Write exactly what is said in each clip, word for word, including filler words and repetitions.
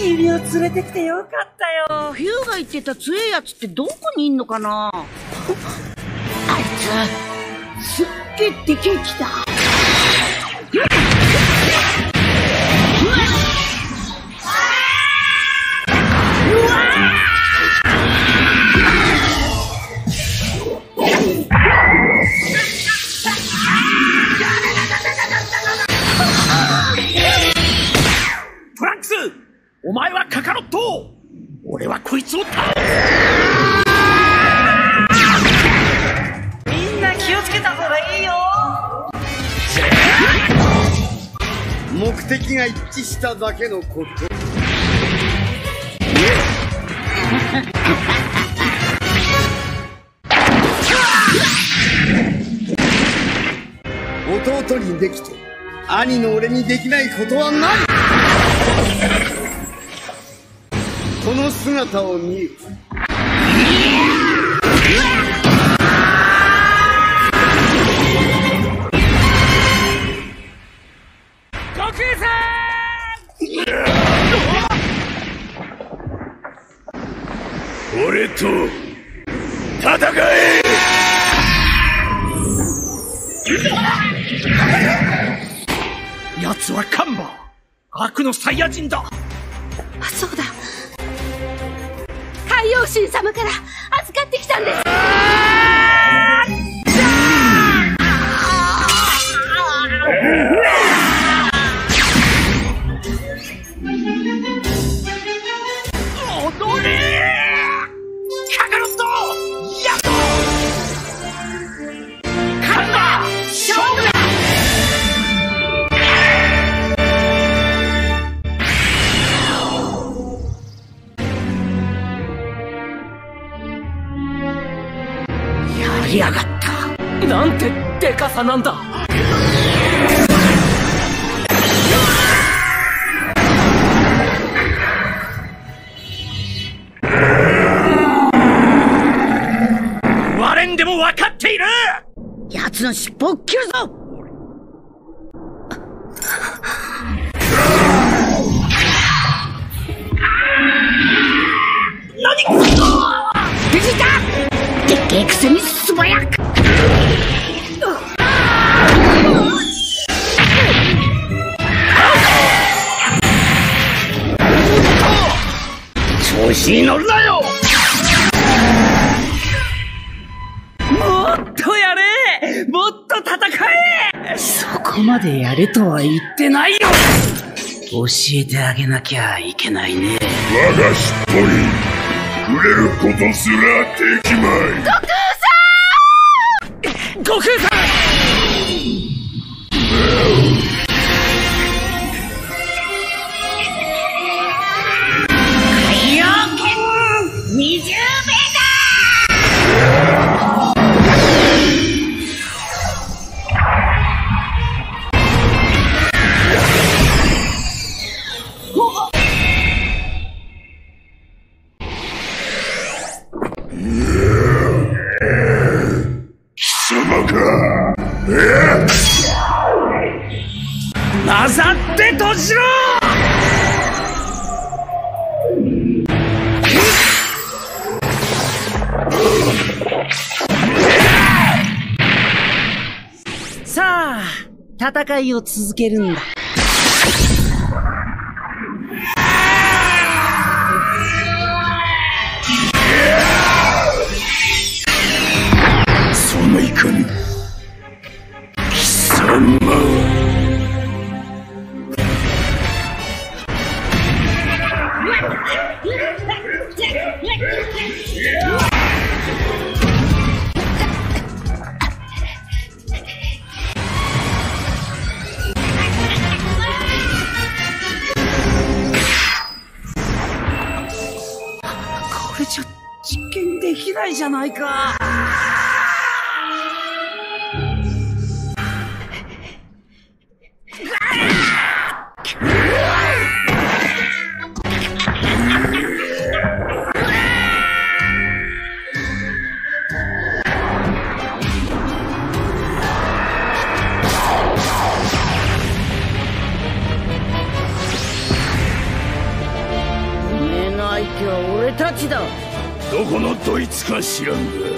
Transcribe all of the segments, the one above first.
君を連れてきてよかったよ。 ヒューが言ってた強いやつってどこにいんのかな。あいつすっげえでけえ木だ。 トランクス、お前はカカロット、俺はこいつを倒す。 みんな気をつけた方がいいよ。 目的が一致しただけのこと。弟にできて兄の俺にできないことはない。この姿を見る。 悟空さん、俺と戦え。奴はカンバ、悪のサイヤ人だ。 あ、そうだ。海王神様から預かってきたんです。 踊れカカロット、やっとカンバ勝負だ。 やりやがった。 なんてでかさなんだ。我んでも分かっている。 奴の尻尾を切るぞ。 何藤田、でっけえくせに素早く。 調子に乗るなよ。 もっとやれ、もっと戦え。 そこまでやれとは言ってないよ。教えてあげなきゃいけないね。 我が尻尾に触れることすらできまい。 悟空さん、 海洋拳にじゅうめいだ。 貴様か。 混ざって閉じろ。 さあ、戦いを続けるんだ。 そうもいかぬ。貴様これじゃ実験できないじゃないか。 きは俺たちだ。 どこのどいつか知らんが。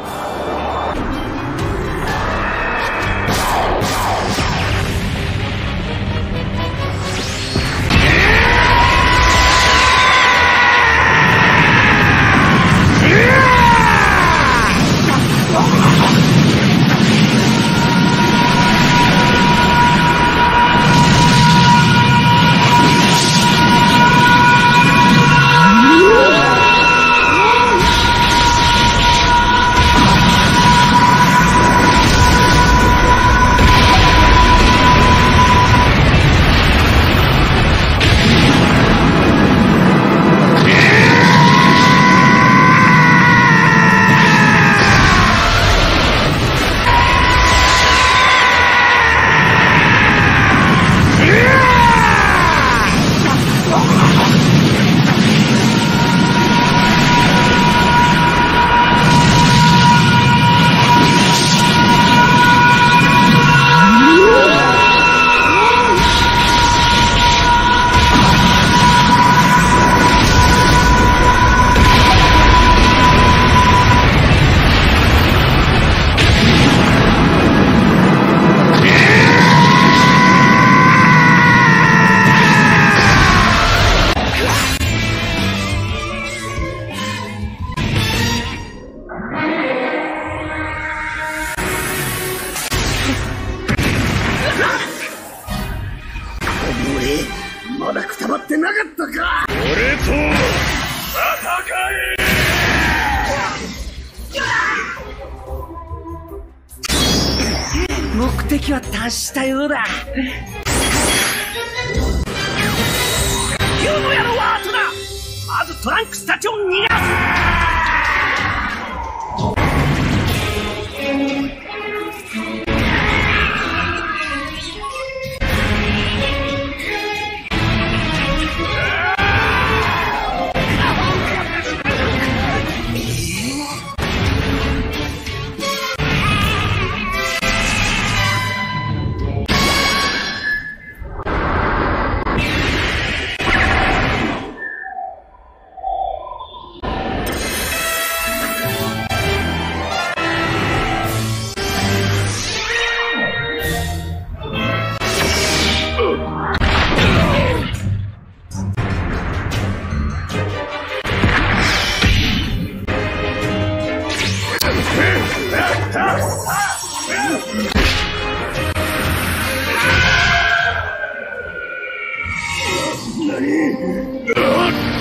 まだくたばってなかったか。 俺と戦え。目的は達したようだ。 竜の矢のワートだ。まずトランクスたちを逃がす。 何？